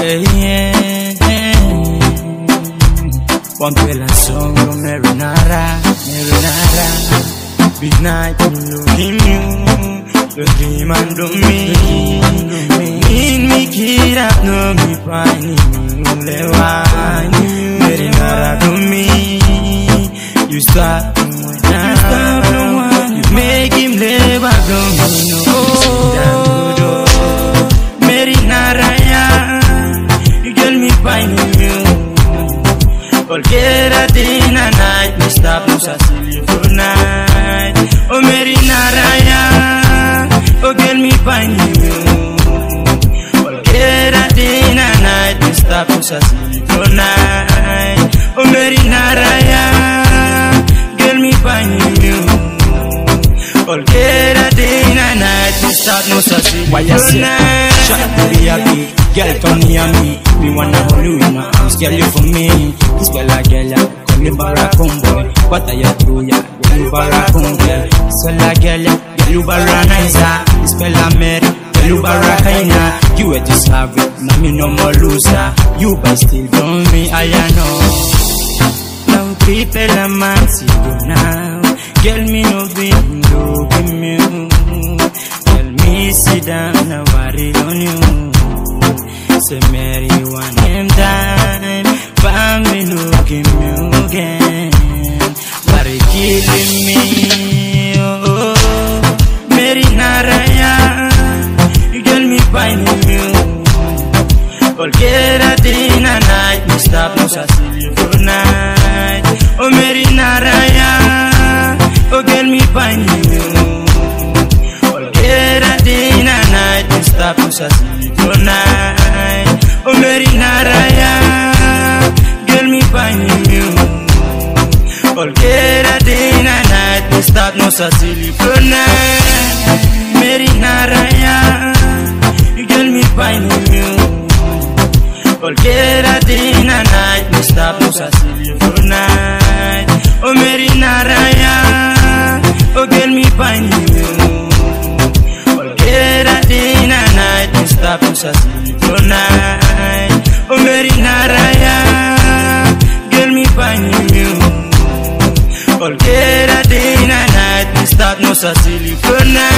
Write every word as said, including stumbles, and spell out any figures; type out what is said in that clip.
yeah, yeah. One pillar song from Meri, Nara, Meri, Nara. Big night, looking you, the dream under me. In me, kid up, no me, finding you, Meri, Nara, to me. You start, you stop, no one. You make him live, I don't know. Meri, Nara, you get me finding you. Cualquiera dina night, me stop, no sa silly for night. Oh, Meri, Nara, oh, get me finding you. Cualquiera dina night, me stop, no sa silly for night. Oh, Meri, Nara, get me finding you. Cualquiera dina night, me stop, no sa silly for night. Shut up, baby, girl, come near me. Me wanna hold you in my arms, girl, you for me. This girl, a girl, ya, call me Barakun boy. What are you doing, ya? Girl, you Barakun girl. So la girl, ya, girl, you Baranaiza. This girl, a Meri, girl, you Barakaina. You were just have it, now me no more loser. You by still don't me, I know. Now people a man see you now. Girl, me no window, give me you. Girl, me sit down, now worry on you. Say Meri, one them time, but me looking you again. Worry killing me, oh, oh. Meri, Nara, you get me finding you. Cualquiera dina night, me stop, no sa silly for night. Oh, Meri, Nara, oh, get me finding you. Cualquiera dina night, me stop, no sa silly for night. Oh, Meri, Nara, get me finding you. Cualquiera dina night, me stop, no sa silly for night. Meri, Nara, you get me finding you. Cualquiera dina night, me stop, no sa silly for night. Oh, Meri, Nara, oh, get me finding you. Cualquiera dina night, me stop, no sa silly for night. Oh, Meri, Nara, get me finding you. Cualquiera dina night, me stop, no sa silly for night.